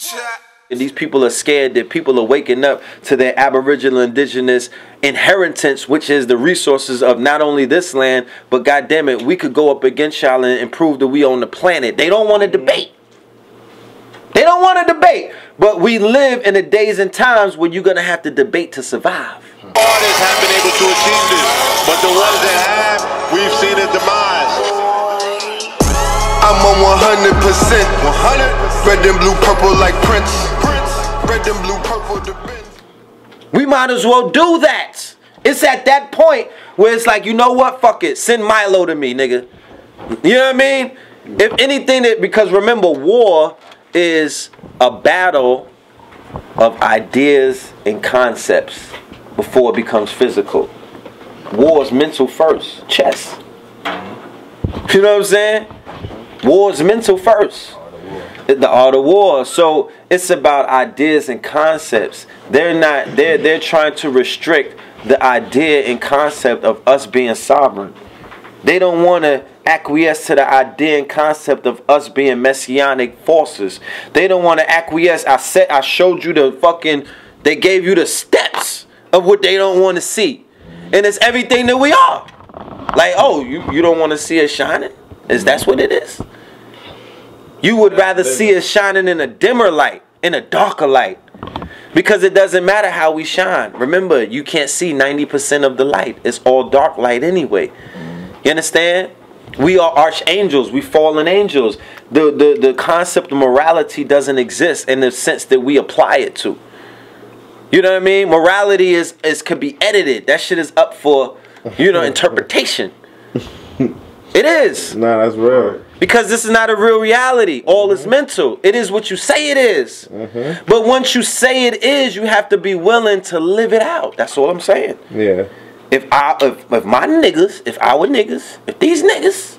And these people are scared that people are waking up to their Aboriginal indigenous inheritance, which is the resources of not only this land, but goddamn it, we could go up against y'all and prove that we own the planet. They don't want to debate. They don't want to debate. But we live in the days and times where you're going to have to debate to survive. Artists have been able to achieve this, but the ones that have, we've seen a demise. I'm on 100%, 100. Red and blue, purple like Prince. Red and blue, purple, the Benz. We might as well do that. It's at that point where it's like, you know what? Fuck it. Send Milo to me, nigga. You know what I mean? If anything, because remember, war is a battle of ideas and concepts before it becomes physical. War is mental first. Chess. You know what I'm saying? War is mental first. The art of war. So it's about ideas and concepts. They're trying to restrict the idea and concept of us being sovereign. They don't want to acquiesce to the idea and concept of us being messianic forces. They don't want to acquiesce. I showed you the fucking, they gave you the steps of what they don't want to see. And it's everything that we are. Like, oh, you don't want to see us shining? That's what it is? You would rather see us shining in a dimmer light, in a darker light. Because it doesn't matter how we shine. Remember, you can't see 90% of the light. It's all dark light anyway. You understand? We are archangels. We fallen angels. The concept of morality doesn't exist in the sense that we apply it to. You know what I mean? Morality could be edited. That shit is up for, interpretation. It is. Nah, that's real. Because this is not a real reality. All is mental. It is what you say it is. But once you say it is, you have to be willing to live it out. That's all I'm saying. Yeah. If my niggas, if our niggas, if these niggas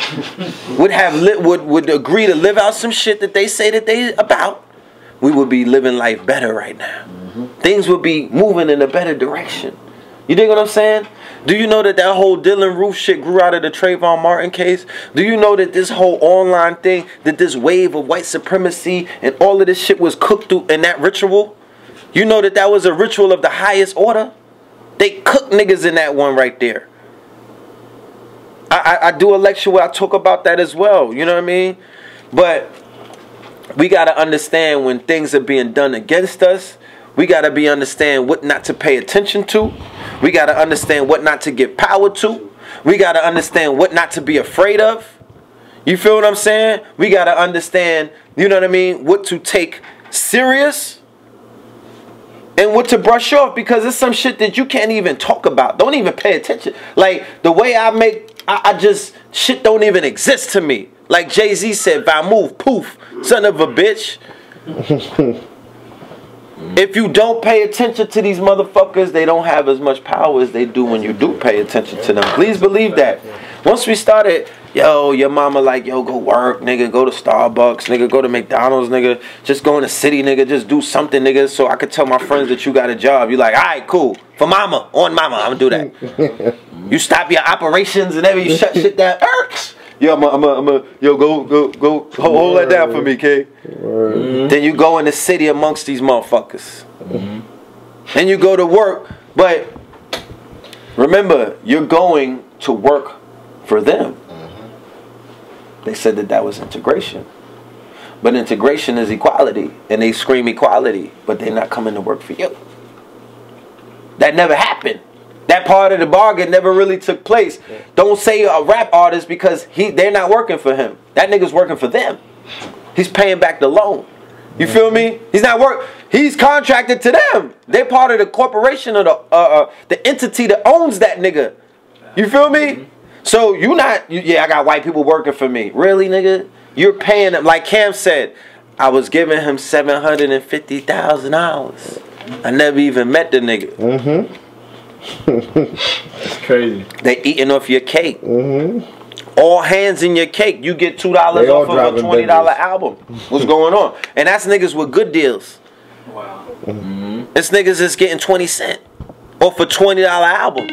would agree to live out some shit that they say that they about, we would be living life better right now. Things would be moving in a better direction. You dig what I'm saying? Do you know that whole Dylan Roof shit grew out of the Trayvon Martin case? Do you know that this whole online thing, that this wave of white supremacy and all of this shit was cooked through in that ritual? You know that was a ritual of the highest order? They cook niggas in that one right there. I do a lecture where I talk about that as well. You know what I mean? But we got to understand when things are being done against us. We got to understand what not to pay attention to. We got to understand what not to give power to. We got to understand what not to be afraid of. You feel what I'm saying? We got to understand, you know what I mean, what to take serious and what to brush off, because it's some shit that you can't even talk about. Don't even pay attention. Like the way I just, shit don't even exist to me. Like Jay-Z said, "Va move, poof, son of a bitch." If you don't pay attention to these motherfuckers, they don't have as much power as they do when you do pay attention to them. Please believe that. Once we started, yo, your mama like, yo, go work, nigga, go to Starbucks, nigga, go to McDonald's, nigga, just go in the city, nigga, just do something, nigga, so I could tell my friends that you got a job. You like, all right, cool. For mama, on mama, I'm gonna do that. You stop your operations and everything, you shut shit down. Yo, yo, go, hold that down for me, K. Then you go in the city amongst these motherfuckers. Then you go to work, but remember, you're going to work for them. They said that was integration. But integration is equality, and they scream equality, but they're not coming to work for you. That never happened. That part of the bargain never really took place. Don't say a rap artist because they're not working for him. That nigga's working for them. He's paying back the loan. You feel me? He's contracted to them. They're part of the corporation or the entity that owns that nigga. You feel me? So yeah, I got white people working for me. Really, nigga? You're paying them. Like Cam said, I was giving him $750,000. I never even met the nigga. It's crazy. They eating off your cake. All hands in your cake. You get $2 off of a $20 album. What's going on? And that's niggas with good deals. Wow. This niggas is getting 20 cents. off a $20 album.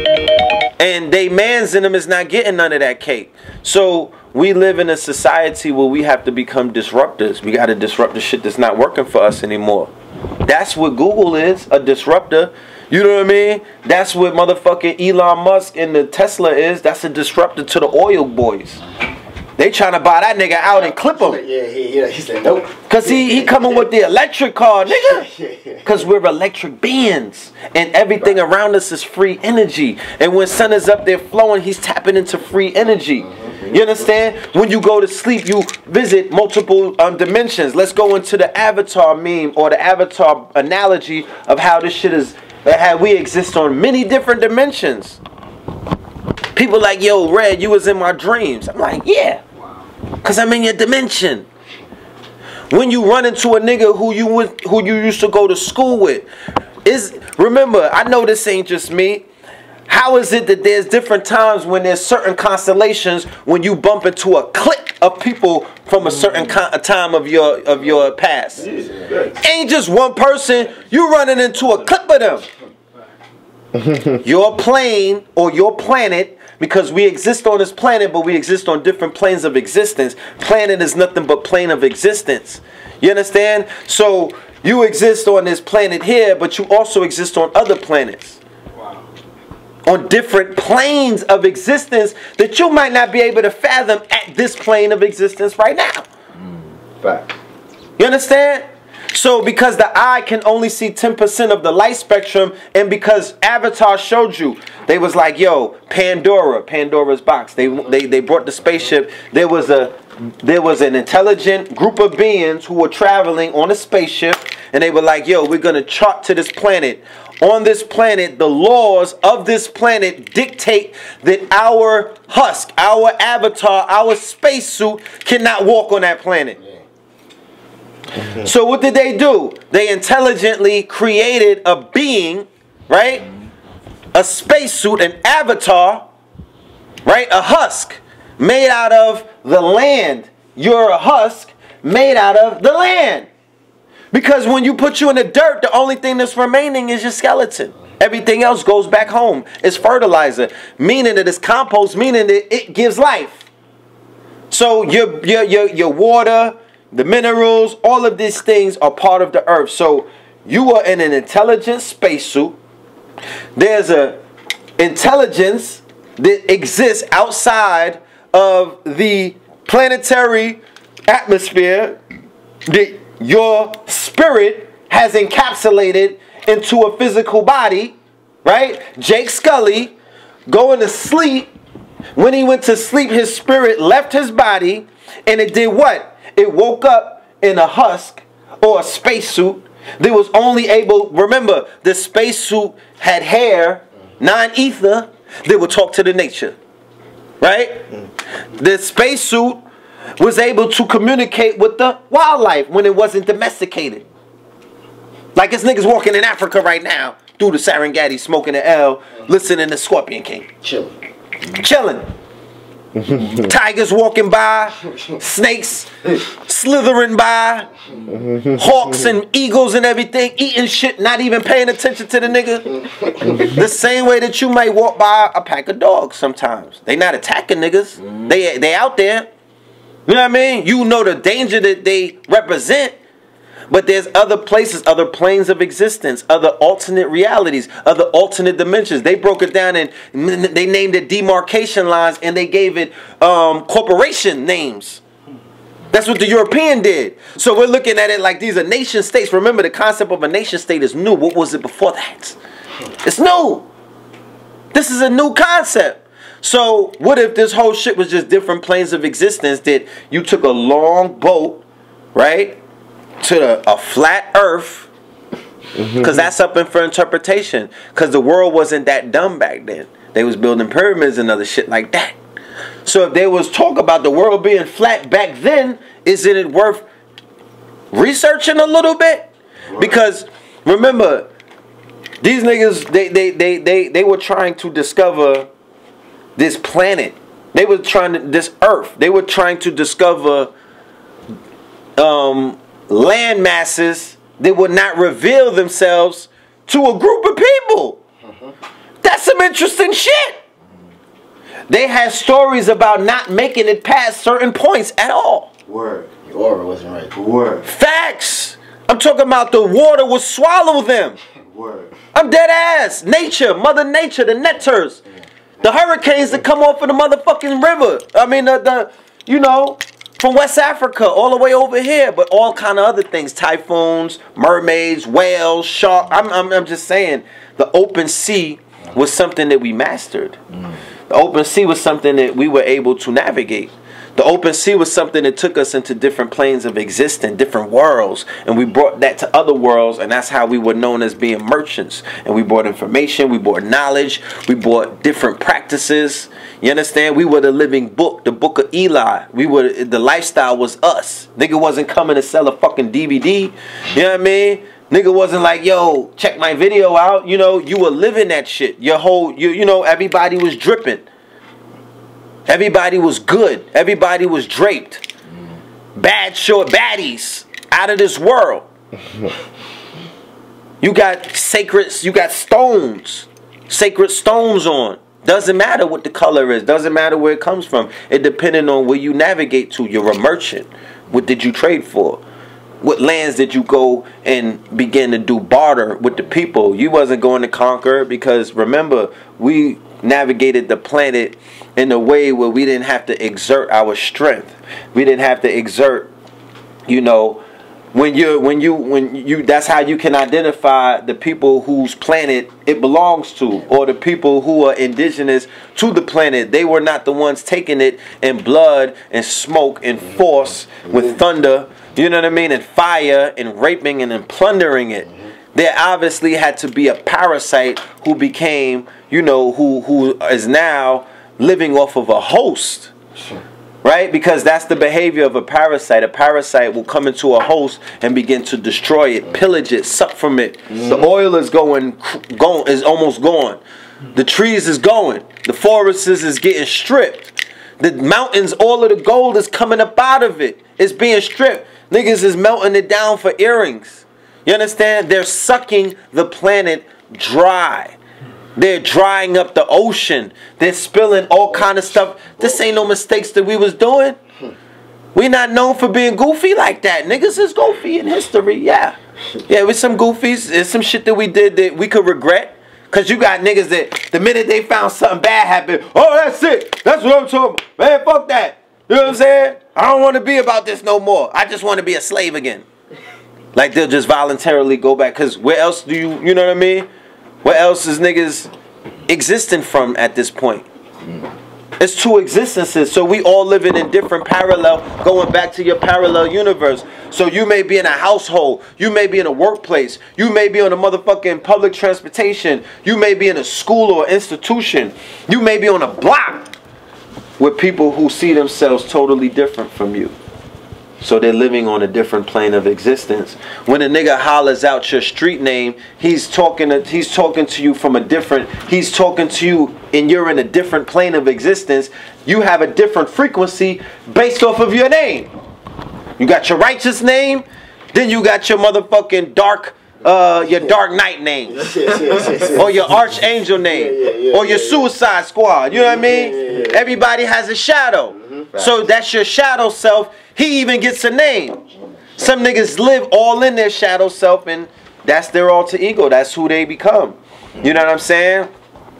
And they mans in them is not getting none of that cake. So we live in a society where we have to become disruptors. We got to disrupt the shit that's not working for us anymore. That's what Google is, a disruptor. You know what I mean? That's what motherfucking Elon Musk and the Tesla is. That's a disruptor to the oil boys. They trying to buy that nigga out and clip him. Yeah, he said nope. Cause he coming with the electric car, nigga. Cause we're electric beings, and everything around us is free energy. And when sun is up there flowing, he's tapping into free energy. You understand? When you go to sleep, you visit multiple dimensions. Let's go into the Avatar meme or the Avatar analogy of how this shit is. How we exist on many different dimensions. People like, yo, Red, you was in my dreams. I'm like, yeah. Cause I'm in your dimension. When you run into a nigga who you used to go to school with, remember, I know this ain't just me. How is it that there's different times when there's certain constellations when you bump into a clique of people from a certain time of your past? Ain't just one person, you running into a clique of them. Your plane or your planet, because we exist on this planet, but we exist on different planes of existence. Planet is nothing but plane of existence. You understand? So you exist on this planet here, but you also exist on other planets. Wow. On different planes of existence that you might not be able to fathom at this plane of existence right now. Fact. You understand? So because the eye can only see 10% of the light spectrum, and because Avatar showed you, they was like, yo, Pandora's box. They brought the spaceship. There was an intelligent group of beings who were traveling on a spaceship, and they were like, yo, we're gonna chart to this planet. On this planet, the laws of this planet dictate that our husk, our avatar, our spacesuit cannot walk on that planet. So what did they do? They intelligently created a being, right? A spacesuit, an avatar, right? A husk made out of the land. You're a husk made out of the land. Because when you put you in the dirt, the only thing that's remaining is your skeleton. Everything else goes back home. It's fertilizer, meaning that it's compost, meaning that it gives life. So your water, the minerals, all of these things are part of the earth. So you are in an intelligent spacesuit. There's a intelligence that exists outside of the planetary atmosphere that your spirit has encapsulated into a physical body, right? Jake Scully going to sleep. When he went to sleep, his spirit left his body, and it did what? It woke up in a husk or a spacesuit that was only able, remember, the spacesuit had hair, non-ether, that would talk to the nature, right? The spacesuit was able to communicate with the wildlife when it wasn't domesticated. Like this nigga's walking in Africa right now through the Serengeti, smoking an L, listening to Scorpion King. Chilling. Tigers walking by, snakes slithering by, hawks and eagles and everything, eating shit, not even paying attention to the nigga. The same way that you might walk by a pack of dogs sometimes. They not attacking niggas. They out there. You know what I mean? You know the danger that they represent. But there's other places, other planes of existence, other alternate realities, other alternate dimensions. They broke it down and they named it demarcation lines, and they gave it corporation names. That's what the European did. So we're looking at it like these are nation states. Remember, the concept of a nation state is new. What was it before that? It's new. This is a new concept. So what if this whole shit was just different planes of existence, that you took a long boat, right, to a flat earth, because that's up for interpretation, because the world wasn't that dumb back then. They was building pyramids and other shit like that. So if there was talk about the world being flat back then, isn't it worth researching a little bit? Because remember, these niggas, they were trying to discover this planet. They were trying to, this earth. They were trying to discover land masses that would not reveal themselves to a group of people. That's some interesting shit. They had stories about not making it past certain points at all. Word. Your aura wasn't right. Word. Facts. I'm talking about the water will swallow them. Word. I'm dead ass. Nature, Mother Nature, the netters. The hurricanes that come off of the motherfucking river. I mean, you know, from West Africa all the way over here. But all kind of other things. Typhoons, mermaids, whales, sharks. I'm just saying, the open sea was something that we mastered. The open sea was something that we were able to navigate. The open sea was something that took us into different planes of existence, different worlds. And we brought that to other worlds, and that's how we were known as being merchants. And we brought information, we brought knowledge, we brought different practices. You understand? We were the living book, the book of Eli. The lifestyle was us. Nigga wasn't coming to sell a fucking DVD. You know what I mean? Nigga wasn't like, yo, check my video out. You know, you were living that shit. Your whole, you know, everybody was dripping. Everybody was good. Everybody was draped. Bad short baddies out of this world. You got sacred, you got stones. Sacred stones on. Doesn't matter what the color is. Doesn't matter where it comes from. It depending on where you navigate to. You're a merchant. What did you trade for? What lands did you go and begin to do barter with the people? You wasn't going to conquer, because remember, we navigated the planet in a way where we didn't have to exert our strength. We didn't have to exert, you know, when you that's how you can identify the people whose planet it belongs to, or the people who are indigenous to the planet. They were not the ones taking it in blood and smoke and force with thunder, you know what I mean, and fire and raping and then plundering it. There obviously had to be a parasite who became, you know, who is now living off of a host. Right? Because that's the behavior of a parasite. A parasite will come into a host and begin to destroy it, pillage it, suck from it. The oil is is almost gone. The trees is going. The forests is getting stripped. The mountains, all of the gold is coming up out of it. It's being stripped. Niggas is melting it down for earrings. You understand? They're sucking the planet dry. They're drying up the ocean. They're spilling all kind of stuff. This ain't no mistakes that we was doing. We not known for being goofy like that. Niggas is goofy in history, yeah. Yeah, with some goofies. There's some shit that we did that we could regret. Because you got niggas that the minute they found something bad happen, oh, that's it. That's what I'm talking about. Man, fuck that. You know what I'm saying? I don't want to be about this no more. I just want to be a slave again. Like, they'll just voluntarily go back. Because where else do you know what I mean? Where else is niggas existing from at this point? It's two existences. So we all living in different parallel, going back to your parallel universe. So you may be in a household. You may be in a workplace. You may be on a motherfucking public transportation. You may be in a school or institution. You may be on a block with people who see themselves totally different from you. So they're living on a different plane of existence. When a nigga hollers out your street name, he's talking to you from a different, he's talking to you and you're in a different plane of existence. You have a different frequency based off of your name. You got your righteous name, then you got your motherfucking dark knight name. Or your archangel name. Or your suicide squad. You know what I mean? Everybody has a shadow. So that's your shadow self. He even gets a name. Some niggas live all in their shadow self, and that's their alter ego. That's who they become. You know what I'm saying?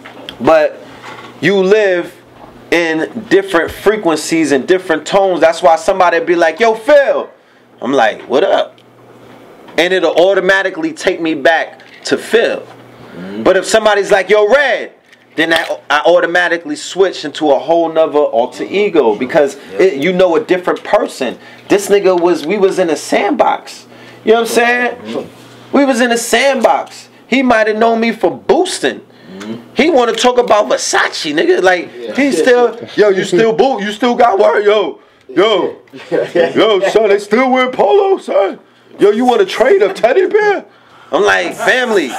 But you live in different frequencies and different tones. That's why somebody be like, yo, Phil. I'm like, what up? And it'll automatically take me back to Phil. But if somebody's like, yo, Red, then I automatically switch into a whole nother alter ego, because you know a different person. This nigga we was in a sandbox. You know what I'm saying? We was in a sandbox. He might have known me for boosting. He want to talk about Versace, nigga. Like, he still, yo, you still boot, you still got work, yo, son, they still wear polo, son. Yo, you want to trade a teddy bear? I'm like, family.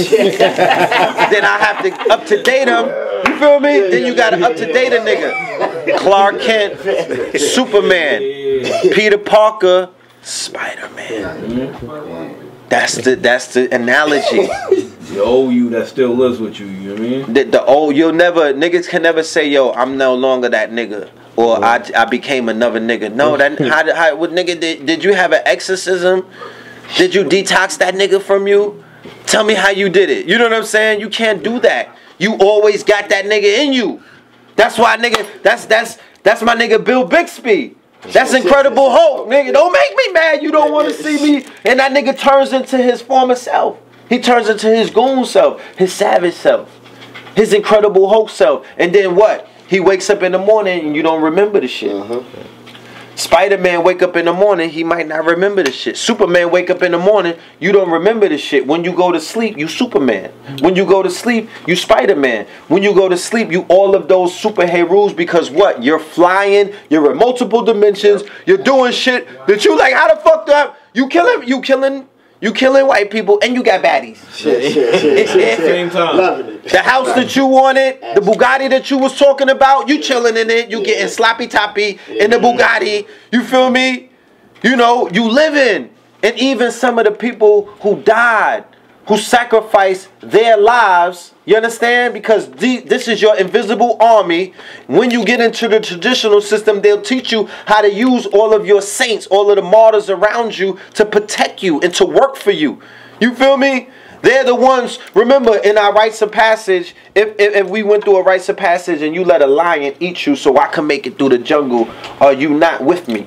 Then I have to up-to-date him. You feel me? Then you got to up-to-date a nigga. Clark Kent, Superman, Peter Parker, Spider-Man. That's the analogy. The old you that still lives with you, you know what I mean? The old, niggas can never say, yo, I'm no longer that nigga. Or I became another nigga. No, what nigga, did you have an exorcism? Did you detox that nigga from you? Tell me how you did it. You know what I'm saying? You can't do that. You always got that nigga in you. That's why, nigga, that's my nigga Bill Bixby. That's Incredible Hulk, nigga. Don't make me mad. You don't want to see me. And that nigga turns into his former self. He turns into his goon self, his savage self, his Incredible Hulk self. And then what? He wakes up in the morning and you don't remember the shit. Spider-Man wake up in the morning, he might not remember the shit. Superman wake up in the morning, you don't remember the shit. When you go to sleep, you Superman. When you go to sleep, you Spider-Man. When you go to sleep, you all of those superheroes because what? You're flying, you're in multiple dimensions, you're doing shit that you like, how the fuck up? You killing white people and you got baddies. Same time. Loving it. The house that you wanted, the Bugatti that you was talking about, you chilling in it, you getting sloppy toppy in the Bugatti. You feel me? You know, you living. And even some of the people who died, who sacrificed their lives, you understand? Because this is your invisible army. When you get into the traditional system, they'll teach you how to use all of your saints, all of the martyrs around you to protect you and to work for you. You feel me? They're the ones, remember in our rites of passage, if we went through a rites of passage and you let a lion eat you so I can make it through the jungle, are you not with me?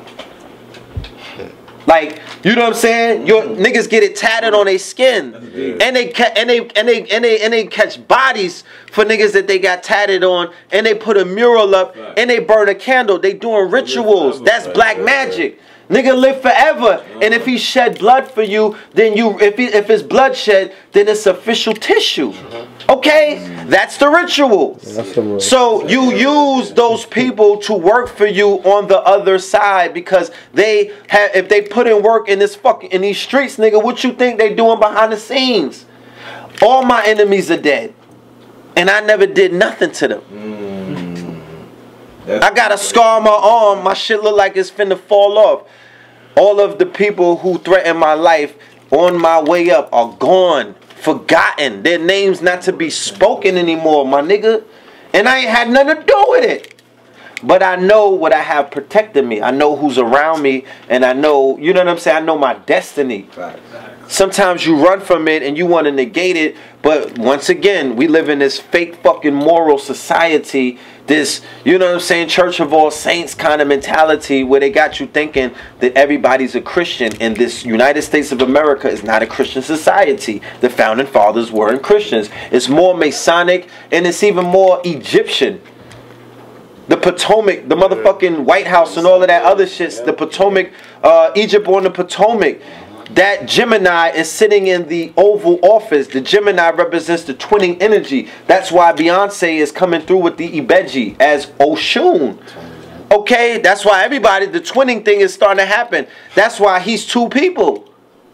Like, you know what I'm saying? Your niggas get it tatted on their skin, and they catch bodies for niggas that they got tatted on, and they put a mural up, and they burn a candle. They doing rituals. That's black magic. Nigga live forever, and if he shed blood for you, then if it's bloodshed, then it's official tissue. Okay, that's the ritual. So you use those people to work for you on the other side because if they put in work in in these streets, nigga, what you think they doing behind the scenes? All my enemies are dead, and I never did nothing to them. I got a scar on my arm. My shit look like it's finna fall off. All of the people who threatened my life on my way up are gone, forgotten. Their names not to be spoken anymore, my nigga. And I ain't had nothing to do with it. But I know what I have protected me. I know who's around me. And I know, you know what I'm saying? I know my destiny. Sometimes you run from it and you want to negate it. But once again, we live in this fake fucking moral society. This, you know what I'm saying, Church of All Saints kind of mentality where they got you thinking that everybody's a Christian. And this United States of America is not a Christian society. The founding fathers weren't Christians. It's more Masonic and it's even more Egyptian. The Potomac, the motherfucking White House and all of that other shit. The Potomac, Egypt on the Potomac. That Gemini is sitting in the Oval Office. The Gemini represents the twinning energy. That's why Beyonce is coming through with the Ibeji as Oshun. Okay, that's why the twinning thing is starting to happen. That's why he's two people.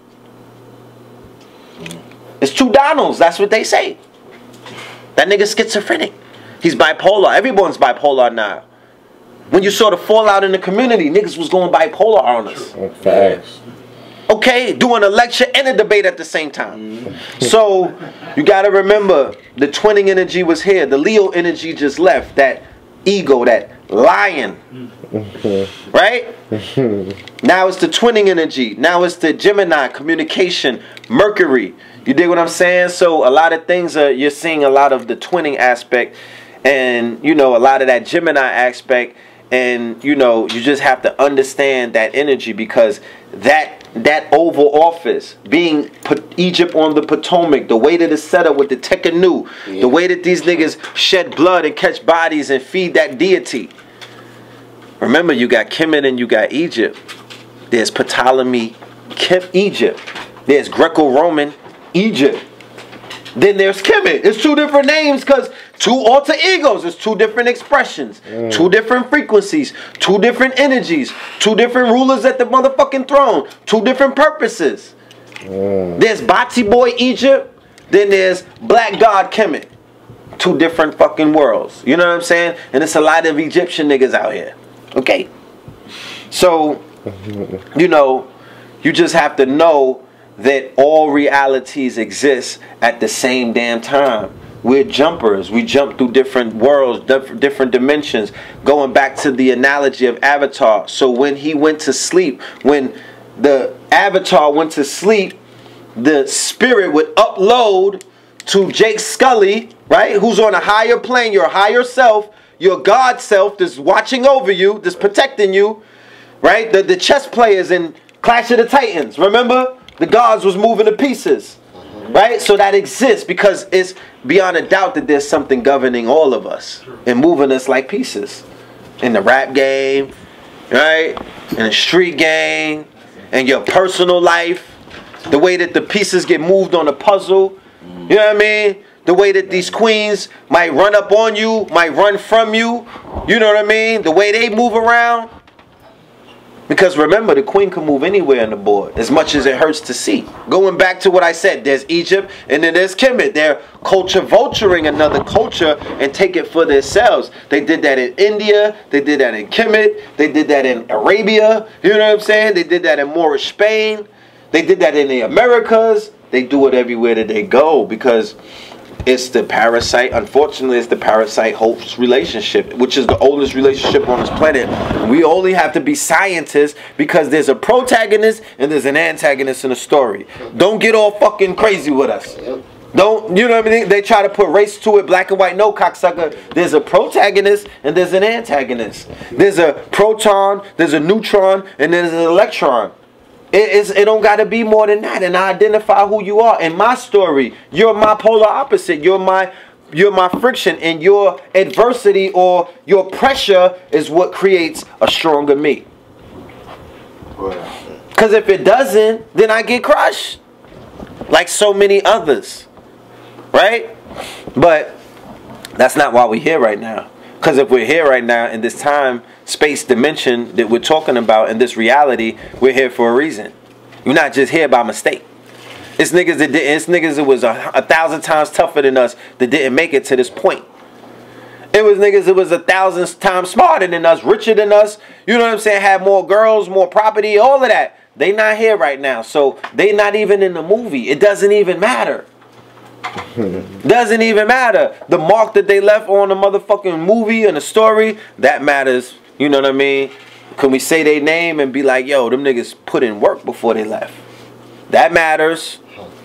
It's two Donalds. That's what they say. That nigga's schizophrenic. He's bipolar. Everyone's bipolar now. When you saw the fallout in the community, niggas was going bipolar on us. Facts. Okay, doing a lecture and a debate at the same time. So, you got to remember, the twinning energy was here. The Leo energy just left. That ego, that lion. Right? Now it's the twinning energy. Now it's the Gemini, communication, Mercury. You dig what I'm saying? So, a lot of things, you're seeing a lot of the twinning aspect and, you know, a lot of that Gemini aspect. And, you know, you just have to understand that energy because that Oval Office, being Egypt on the Potomac, the way that it's set up with the Tekkenu, the way that these niggas shed blood and catch bodies and feed that deity. Remember, you got Kemet and you got Egypt. There's Ptolemy, Egypt. There's Greco-Roman, Egypt. Then there's Kemet. It's two different names because two alter egos. It's two different expressions, two different frequencies, two different energies, two different rulers at the motherfucking throne, two different purposes. There's Bati Boy Egypt, then there's Black God Kemet. Two different fucking worlds. You know what I'm saying? And it's a lot of Egyptian niggas out here. Okay? So, you know, you just have to know that all realities exist at the same damn time. We're jumpers. We jump through different worlds, different dimensions. Going back to the analogy of Avatar. So when he went to sleep, when the Avatar went to sleep, the spirit would upload to Jake Scully, right? Who's on a higher plane, your higher self, your God self that's watching over you, that's protecting you, right? The chess players in Clash of the Titans, remember? The gods was moving to pieces, right? So that exists because it's beyond a doubt that there's something governing all of us and moving us like pieces. In the rap game, right? In the street game, in your personal life, the way that the pieces get moved on a puzzle, you know what I mean? The way that these queens might run up on you, might run from you, you know what I mean? The way they move around. Because remember, the queen can move anywhere on the board, as much as it hurts to see. Going back to what I said, there's Egypt and then there's Kemet. They're culture vulturing another culture and take it for themselves. They did that in India. They did that in Kemet. They did that in Arabia. You know what I'm saying? They did that in Moorish Spain. They did that in the Americas. They do it everywhere that they go because it's the parasite. Unfortunately, it's the parasite-host relationship, which is the oldest relationship on this planet. We only have to be scientists because there's a protagonist and there's an antagonist in a story. Don't get all fucking crazy with us. Don't, you know what I mean? They try to put race to it, black and white. No, cocksucker. There's a protagonist and there's an antagonist. There's a proton, there's a neutron, and there's an electron. It don't got to be more than that. And I identify who you are. In my story, you're my polar opposite. You're my friction, and your adversity or your pressure is what creates a stronger me. Because if it doesn't, then I get crushed. Like so many others. Right? But that's not why we're here right now. Because if we're here right now in this time, space, dimension that we're talking about in this reality, we're here for a reason. You're not just here by mistake. It's niggas that didn't. It's niggas that was 1,000 times tougher than us that didn't make it to this point. It was niggas that was 1,000 times smarter than us, richer than us. You know what I'm saying? Had more girls, more property, all of that. They not here right now, so they not even in the movie. It doesn't even matter. Doesn't even matter. The mark that they left on the motherfucking movie and the story, that matters. You know what I mean? Can we say their name and be like, yo, them niggas put in work before they left? That matters.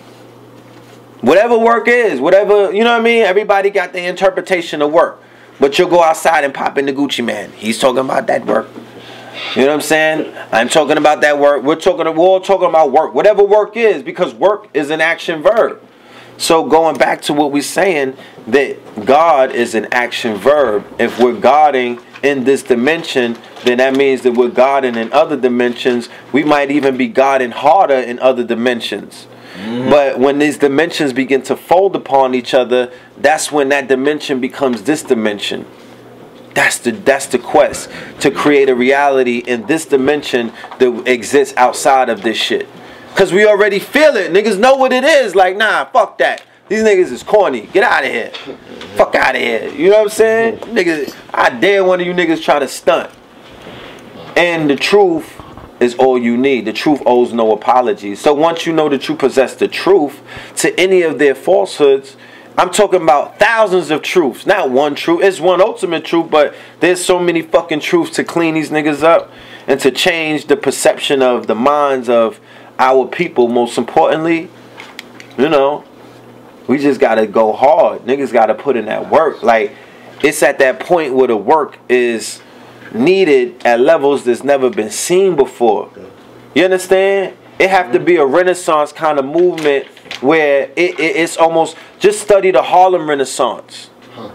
Whatever work is, whatever, you know what I mean? Everybody got their interpretation of work. But you'll go outside and pop in the Gucci Man. He's talking about that work. You know what I'm saying? I'm talking about that work. We're all talking about work. Whatever work is, because work is an action verb. So going back to what we're saying, that God is an action verb. If we're Godding in this dimension, then that means that we're Godding in other dimensions. We might even be Godding harder in other dimensions. But when these dimensions begin to fold upon each other, that's when that dimension becomes this dimension. That's the quest to create a reality in this dimension that exists outside of this shit. Because we already feel it. Niggas know what it is. Like, nah, fuck that. These niggas is corny. Get out of here. Fuck out of here. You know what I'm saying? Niggas, I dare one of you niggas try to stunt. And the truth is all you need. The truth owes no apologies. So once you know that you possess the truth to any of their falsehoods, I'm talking about thousands of truths. Not one truth. It's one ultimate truth, but there's so many fucking truths to clean these niggas up and to change the perception of the minds of our people. Most importantly, you know, we just gotta go hard. Niggas gotta put in that work. Like, it's at that point where the work is needed at levels that's never been seen before. You understand? It have to be a Renaissance kind of movement where it's almost, just study the Harlem Renaissance.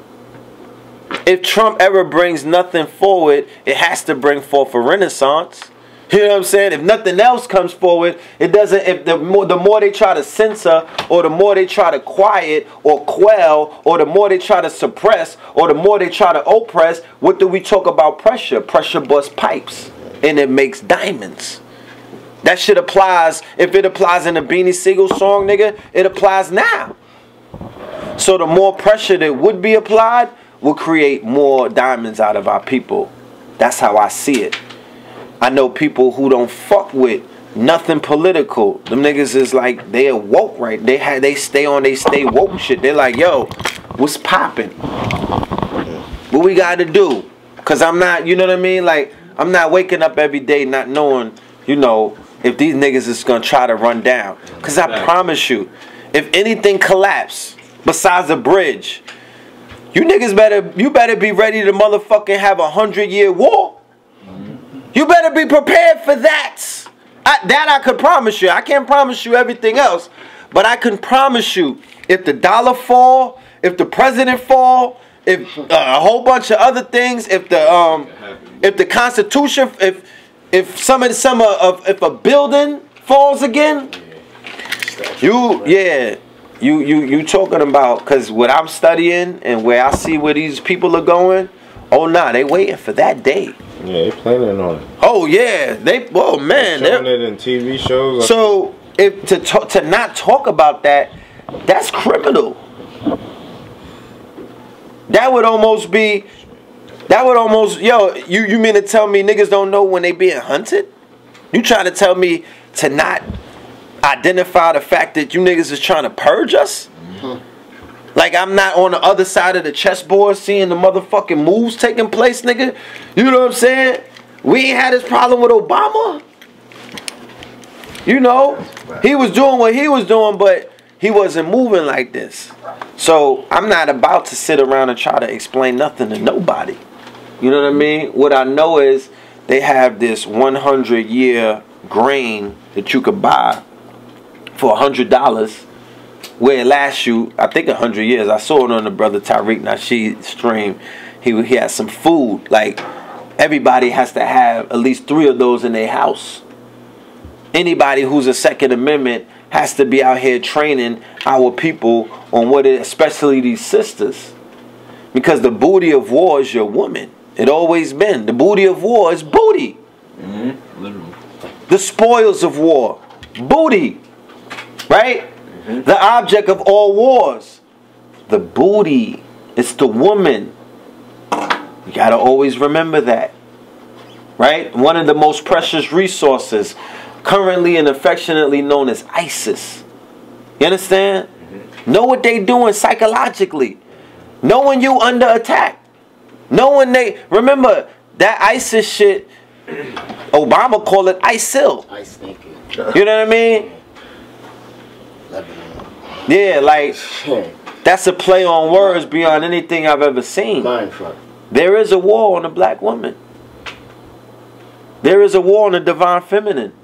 If Trump ever brings nothing forward, it has to bring forth a Renaissance. You know what I'm saying? If nothing else comes forward, it doesn't. If the more they try to censor, or the more they try to quiet or quell, or the more they try to suppress, or the more they try to oppress, what do we talk about? Pressure. Pressure busts pipes, and it makes diamonds. That shit applies. If it applies in a Beanie Sigel song, nigga, it applies now. So the more pressure that would be applied will create more diamonds out of our people. That's how I see it. I know people who don't fuck with nothing political. Them niggas is like, they are woke, right? They stay woke shit. They're like, yo, what's popping? What we gotta do? Cause I'm not, you know what I mean? Like, I'm not waking up every day not knowing, you know, if these niggas is gonna try to run down. Cause I promise you, if anything collapse besides a bridge, you niggas better be ready to motherfucking have a 100-year war. You better be prepared for that. That I could promise you. I can't promise you everything else, but I can promise you, if the dollar fall, if the president fall, if a whole bunch of other things, if the Constitution, if a building falls again, you talking about, because what I'm studying and where I see where these people are going, oh nah, they waiting for that day. Yeah, they planning on it. Oh yeah, they're showing it in TV shows. So if to not talk about that, that's criminal. That would almost, yo, you mean to tell me niggas don't know when they being hunted? You trying to tell me to not identify the fact that you niggas is trying to purge us? Like I'm not on the other side of the chessboard seeing the motherfucking moves taking place, nigga? You know what I'm saying? We ain't had this problem with Obama. You know? He was doing what he was doing, but he wasn't moving like this. So I'm not about to sit around and try to explain nothing to nobody. You know what I mean? What I know is they have this 100-year grain that you could buy for $100, where it lasts you, I think, 100 years. I saw it on the brother Tariq Nasheed stream. He had some food. Like, everybody has to have at least 3 of those in their house. Anybody who's a Second Amendment has to be out here training our people on what it, especially these sisters. Because the booty of war is your woman. It always been. The booty of war is booty. Literally. The spoils of war, booty. Right? The object of all wars, the booty. It's the woman. You gotta always remember that. Right? One of the most precious resources, currently and affectionately known as ISIS. You understand? Know what they doing psychologically. Know when you under attack. Know when they, remember that ISIS shit, Obama called it ISIL. Ice thinking. You know what I mean? Yeah, like, that's a play on words beyond anything I've ever seen. There is a war on the black woman. There is a war on the divine feminine.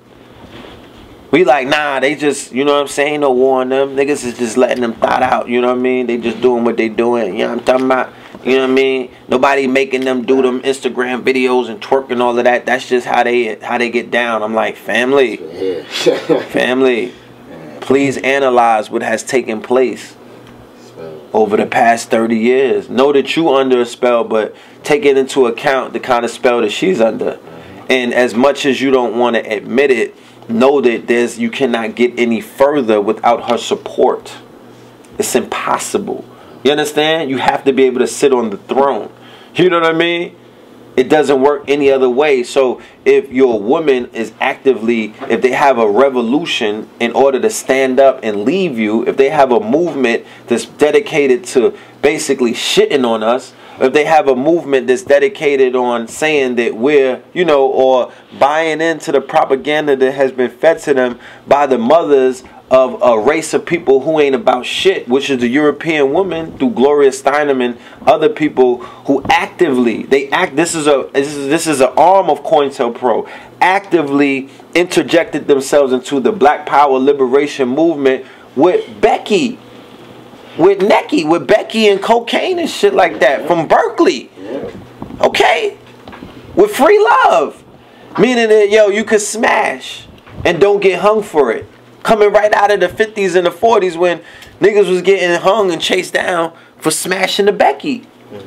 We like, nah, they just, you know what I'm saying? No war on them. Niggas is just letting them thought out, you know what I mean? They just doing what they doing. You know what I'm talking about? You know what I mean? Nobody making them do them Instagram videos and twerk and all of that. That's just how they get down. I'm like, family. Family. Please analyze what has taken place over the past 30 years. Know that you under a spell, but take it into account the kind of spell that she's under. And as much as you don't want to admit it, know that you cannot get any further without her support. It's impossible. You understand? You have to be able to sit on the throne. You know what I mean? It doesn't work any other way. So if your woman is actively, if they have a revolution in order to stand up and leave you, if they have a movement that's dedicated to basically shitting on us, if they have a movement that's dedicated on saying that we're, you know, or buying into the propaganda that has been fed to them by the mothers of a race of people who ain't about shit, which is the European woman through Gloria Steinem and other people who actively, this is an arm of COINTELPRO, actively interjected themselves into the Black Power Liberation movement with Becky. With Becky and cocaine and shit like that from Berkeley. Okay? With free love. Meaning that, yo, you could smash and don't get hung for it. Coming right out of the 50s and the 40s when niggas was getting hung and chased down for smashing the Becky.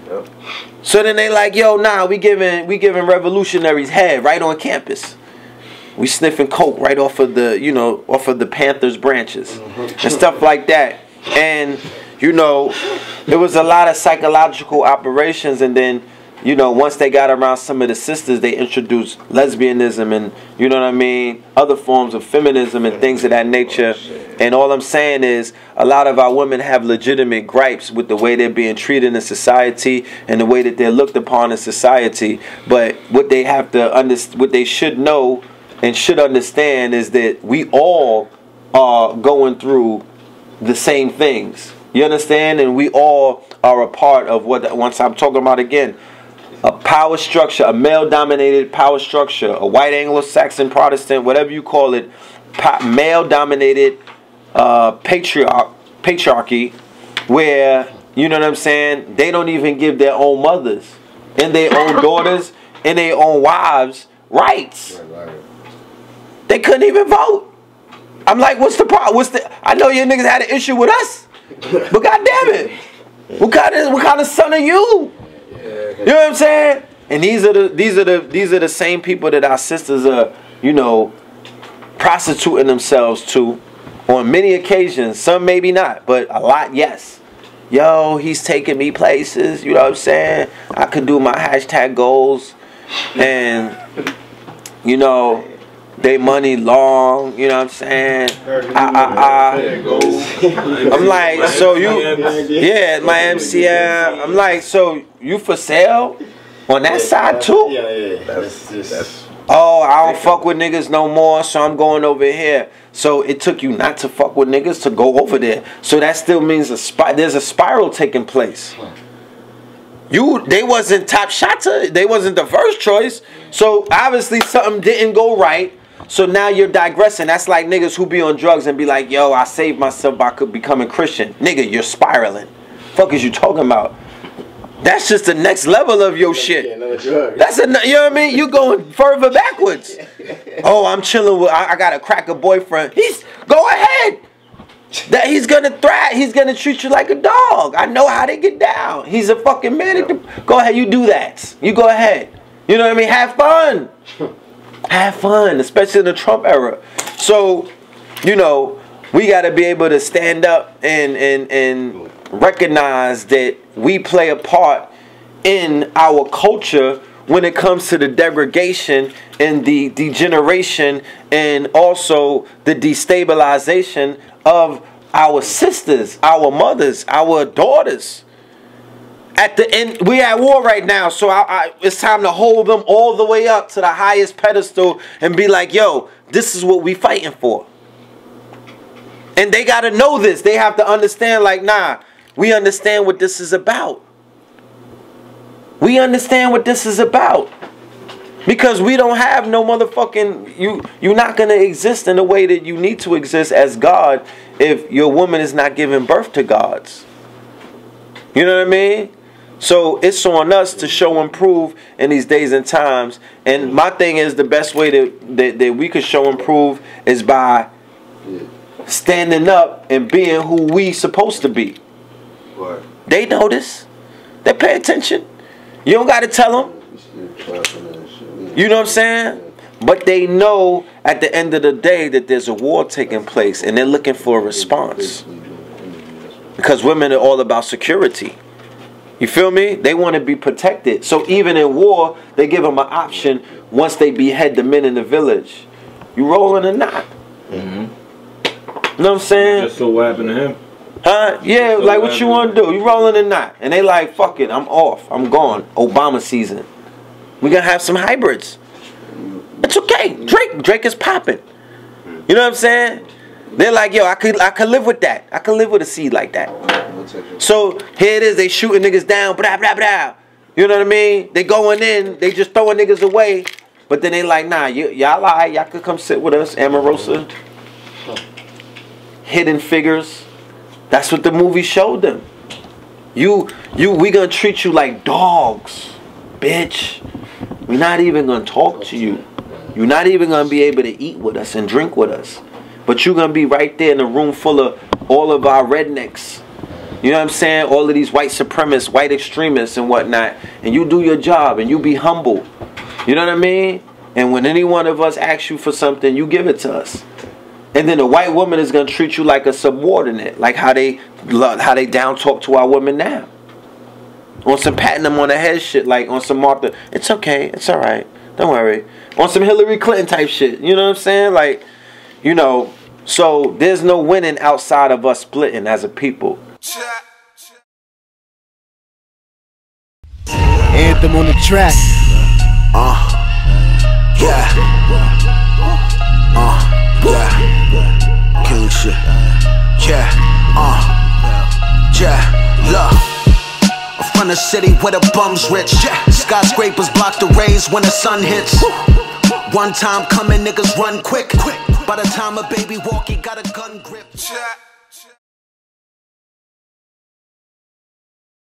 So then they like, yo, nah, we giving revolutionaries head right on campus. We sniffing coke right off of the, you know, off of the Panthers branches and stuff like that. And, you know, there was a lot of psychological operations, and then you know, once they got around some of the sisters, they introduced lesbianism and, you know what I mean, other forms of feminism and things of that nature. And all I'm saying is a lot of our women have legitimate gripes with the way they're being treated in society and the way that they're looked upon in society. But what they have to what they should know and should understand is that we all are going through the same things. You understand? And we all are a part of what, once I'm talking about again, a power structure, a male-dominated power structure, a white Anglo-Saxon Protestant, whatever you call it, male-dominated patriarchy, where, you know what I'm saying, they don't even give their own mothers and their own daughters and their own wives rights. They couldn't even vote. I'm like, what's the problem? I know you niggas had an issue with us, but goddamn it, what kind of son are you? You know what I'm saying? And these are the same people that our sisters are, you know, prostituting themselves to on many occasions. Some maybe not, but a lot, yes. Yo, he's taking me places. You know what I'm saying? I could do my hashtag goals, and you know, they money long. You know what I'm saying? I'm like, so you, yeah, my MCM. I'm like, so you for sale on that side too? Yeah. That's oh, I don't fuck with niggas no more, so I'm going over here. So it took you not to fuck with niggas to go over there. So that still means there's a spiral taking place. They wasn't top shots. They wasn't the first choice. So obviously something didn't go right. So now you're digressing. That's like niggas who be on drugs and be like, yo, I saved myself by becoming Christian. Nigga, you're spiraling. Fuck is you talking about? That's just the next level of your shit. you know That's you know what I mean? You going further backwards. Oh, I'm chilling with. I got a cracker boyfriend. Go ahead. That he's gonna thrive. He's gonna treat you like a dog. I know how they get down. He's a fucking man. Go ahead. You do that. You go ahead. You know what I mean? Have fun. Have fun, especially in the Trump era. So, you know, we got to be able to stand up and recognize that we play a part in our culture when it comes to the degradation and the degeneration and also the destabilization of our sisters, our mothers, our daughters. At the end, we're at war right now, so it's time to hold them all the way up to the highest pedestal and be like, yo, this is what we fighting for. And they got to know this. They have to understand, like, nah, we understand what this is about. We understand what this is about. Because we don't have no motherfucking, you're not going to exist in the way that you need to exist as God if your woman is not giving birth to gods. You know what I mean? So it's on us to show and prove in these days and times. And my thing is, the best way that we could show and prove is by standing up and being who we supposed to be. What? They notice. They pay attention. You don't got to tell them. You know what I'm saying? But they know at the end of the day that there's a war taking place and they're looking for a response. Because women are all about security. You feel me? They want to be protected. So even in war, they give them an option once they behead the men in the village. You rolling or not? You know what I'm saying? Just so what happened to him? Huh? Yeah, so like what you want to do? You rolling or not? And they like, fuck it, I'm off. I'm gone. Obama season. We gonna have some hybrids. It's okay. Drake is popping. You know what I'm saying? They're like, yo, I could live with that. I could live with a seed like that. So here it is, they shooting niggas down, blah, blah, blah. You know what I mean? They going in, they just throwing niggas away. But then they like, nah, y'all lie, y'all could come sit with us, Omarosa. Hidden Figures. That's what the movie showed them. We gonna treat you like dogs, bitch. We're not even gonna talk to you. You're not even gonna be able to eat with us and drink with us. But you're gonna be right there in a room full of all of our rednecks. You know what I'm saying? All of these white supremacists, white extremists and whatnot. And you do your job and you be humble. You know what I mean? And when any one of us asks you for something, you give it to us. And then the white woman is gonna treat you like a subordinate, like how they down talk to our women now. On some patting them on the head shit, like on some Martha. It's okay. It's all right. Don't worry. On some Hillary Clinton type shit. You know what I'm saying? Like, you know, so there's no winning outside of us splitting as a people. Anthem on the track. Yeah. King shit. Yeah. Look. I'm from the city where the bums rich. Skyscrapers block the rays when the sun hits. One time coming, niggas run quick. By the time a baby walk, he got a gun grip.